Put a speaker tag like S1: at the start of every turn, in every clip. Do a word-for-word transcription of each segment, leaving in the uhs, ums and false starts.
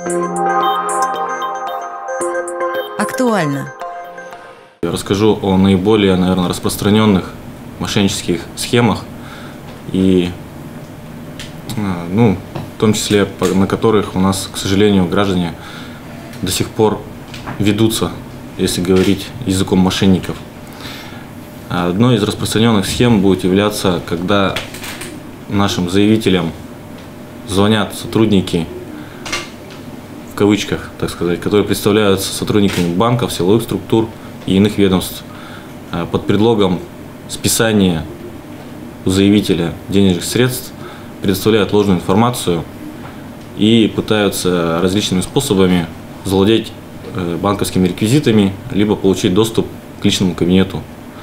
S1: Актуально.
S2: Я расскажу о наиболее, наверное, распространенных мошеннических схемах и, ну, в том числе на которых у нас, к сожалению, граждане до сих пор ведутся, если говорить языком мошенников. Одной из распространенных схем будет являться, когда нашим заявителям звонят сотрудники, в кавычках, так сказать, которые представляются сотрудниками банков, силовых структур и иных ведомств под предлогом списания у заявителя денежных средств, предоставляют ложную информацию и пытаются различными способами завладеть банковскими реквизитами, либо получить доступ к личному кабинету.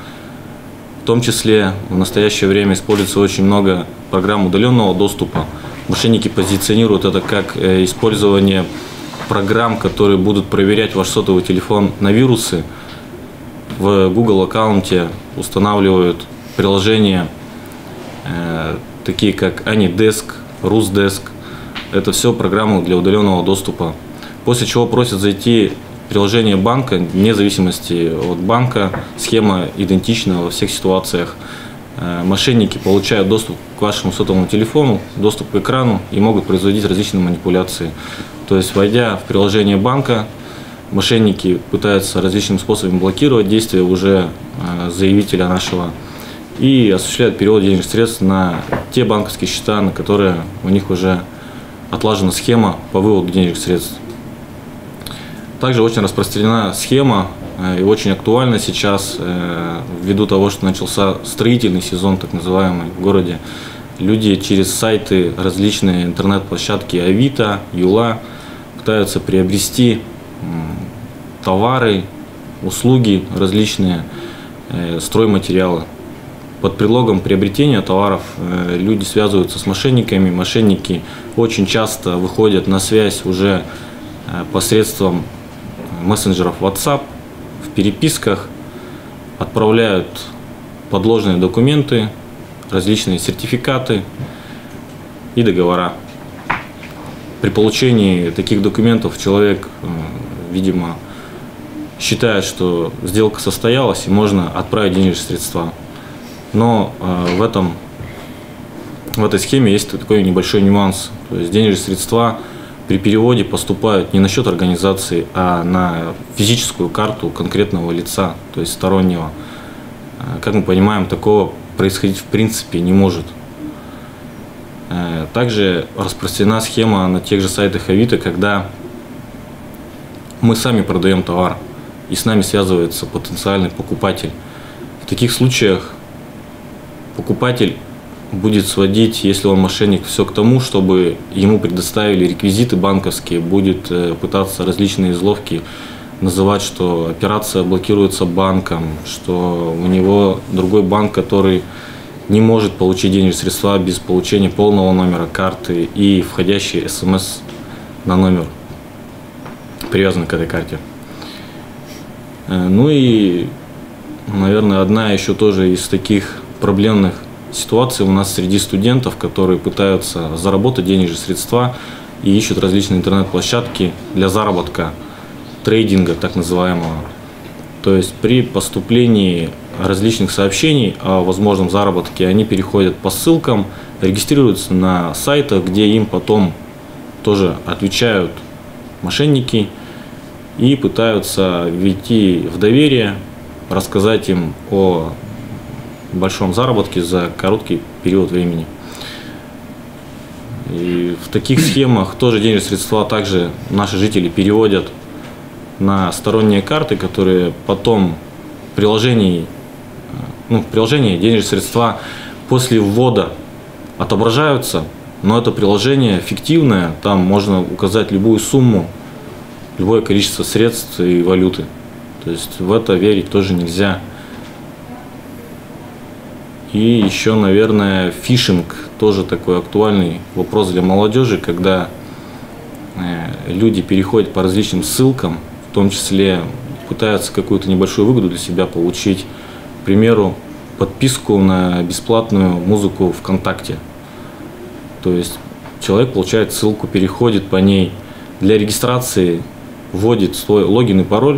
S2: В том числе в настоящее время используется очень много программ удаленного доступа. Мошенники позиционируют это как использование программ, которые будут проверять ваш сотовый телефон на вирусы. В Google аккаунте устанавливают приложения, э, такие как AnyDesk, RusDesk. Это все программы для удаленного доступа. После чего просят зайти в приложение банка, вне зависимости от банка, схема идентична во всех ситуациях. Э, мошенники получают доступ к вашему сотовому телефону, доступ к экрану и могут производить различные манипуляции. То есть, войдя в приложение банка, мошенники пытаются различными способами блокировать действия уже э, заявителя нашего и осуществляют перевод денежных средств на те банковские счета, на которые у них уже отлажена схема по выводу денежных средств. Также очень распространена схема э, и очень актуальна сейчас, э, ввиду того, что начался строительный сезон, так называемый, в городе. Люди через сайты, различные интернет-площадки Авито, Юла пытаются приобрести товары, услуги, различные э, стройматериалы. Под предлогом приобретения товаров э, люди связываются с мошенниками. Мошенники очень часто выходят на связь уже э, посредством мессенджеров WhatsApp, в переписках, отправляют подложные документы, различные сертификаты и договора. При получении таких документов человек, видимо, считает, что сделка состоялась и можно отправить денежные средства. Но в, этом, в этой схеме есть такой небольшой нюанс. То есть денежные средства при переводе поступают не на счет организации, а на физическую карту конкретного лица, то есть стороннего. Как мы понимаем, такого происходить в принципе не может. Также распространена схема на тех же сайтах Авито, когда мы сами продаем товар и с нами связывается потенциальный покупатель. В таких случаях покупатель будет сводить, если он мошенник, все к тому, чтобы ему предоставили реквизиты банковские, будет пытаться различные изловки называть, что операция блокируется банком, что у него другой банк, который не может получить денежные средства без получения полного номера карты и входящий смс на номер, привязанный к этой карте. Ну и, наверное, одна еще тоже из таких проблемных ситуаций у нас среди студентов, которые пытаются заработать денежные средства и ищут различные интернет-площадки для заработка, трейдинга так называемого. То есть при поступлении различных сообщений о возможном заработке они переходят по ссылкам, регистрируются на сайтах, где им потом тоже отвечают мошенники и пытаются ввести в доверие, рассказать им о большом заработке за короткий период времени. И в таких схемах тоже денежные средства также наши жители переводят на сторонние карты, которые потом в приложении, ну, в приложении денежные средства после ввода отображаются, но это приложение фиктивное, там можно указать любую сумму, любое количество средств и валюты. То есть в это верить тоже нельзя. И еще, наверное, фишинг тоже такой актуальный вопрос для молодежи, когда люди переходят по различным ссылкам, в том числе пытаются какую-то небольшую выгоду для себя получить. К примеру, подписку на бесплатную музыку ВКонтакте. То есть человек получает ссылку, переходит по ней, для регистрации вводит свой логин и пароль,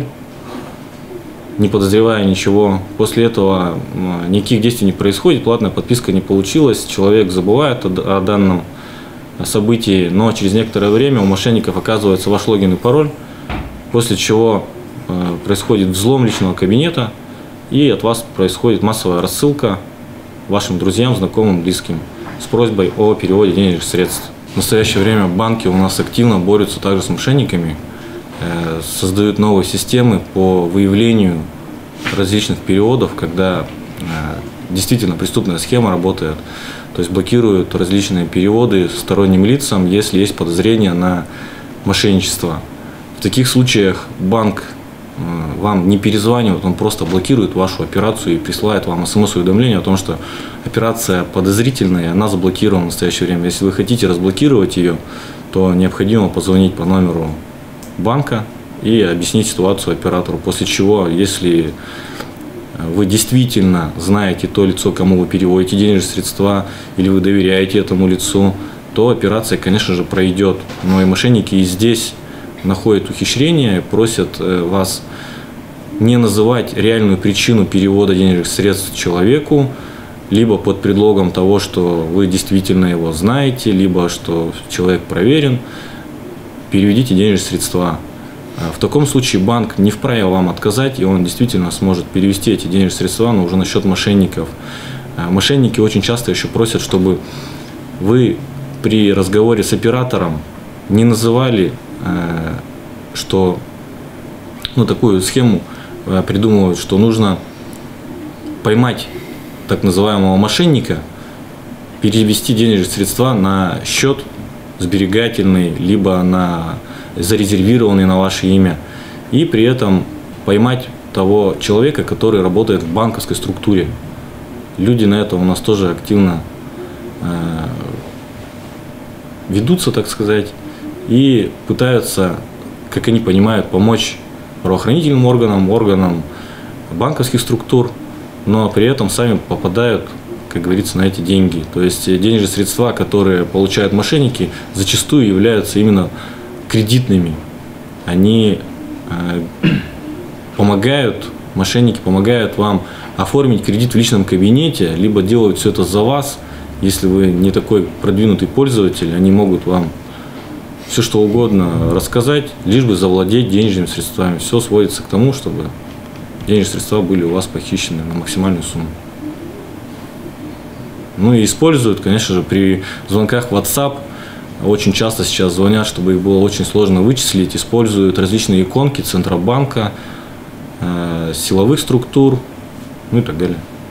S2: не подозревая ничего. После этого никаких действий не происходит, платная подписка не получилась, человек забывает о, о данном событии, но через некоторое время у мошенников оказывается ваш логин и пароль, после чего э, происходит взлом личного кабинета, и от вас происходит массовая рассылка вашим друзьям, знакомым, близким с просьбой о переводе денежных средств. В настоящее время банки у нас активно борются также с мошенниками, э, создают новые системы по выявлению различных переводов, когда э, действительно преступная схема работает, то есть блокируют различные переводы сторонним лицам, если есть подозрение на мошенничество. В таких случаях банк э, вам не перезванивает, он просто блокирует вашу операцию и присылает вам смс-уведомление о том, что операция подозрительная, она заблокирована в настоящее время. Если вы хотите разблокировать ее, то необходимо позвонить по номеру банка и объяснить ситуацию оператору, после чего, если вы действительно знаете то лицо, кому вы переводите денежные средства, или вы доверяете этому лицу, то операция, конечно же, пройдет. Но и мошенники и здесь находят ухищрения, просят вас не называть реальную причину перевода денежных средств человеку, либо под предлогом того, что вы действительно его знаете, либо что человек проверен, переведите денежные средства. В таком случае банк не вправе вам отказать, и он действительно сможет перевести эти денежные средства, но уже на счет мошенников. Мошенники очень часто еще просят, чтобы вы при разговоре с оператором не называли, что ну, такую схему придумывают, что нужно поймать так называемого мошенника, перевести денежные средства на счет сберегательный, либо на зарезервированный на ваше имя, и при этом поймать того человека, который работает в банковской структуре. Люди на это у нас тоже активно э, ведутся, так сказать, и пытаются, как они понимают, помочь правоохранительным органам, органам банковских структур, но при этом сами попадают, как говорится, на эти деньги. То есть денежные средства, которые получают мошенники, зачастую являются именно кредитными. Они э, помогают, мошенники помогают вам оформить кредит в личном кабинете, либо делают все это за вас. Если вы не такой продвинутый пользователь, они могут вам все что угодно рассказать, лишь бы завладеть денежными средствами. Все сводится к тому, чтобы денежные средства были у вас похищены на максимальную сумму. Ну и используют, конечно же, при звонках в WhatsApp. Очень часто сейчас звонят, чтобы их было очень сложно вычислить, используют различные иконки Центробанка, э, силовых структур, ну и так далее.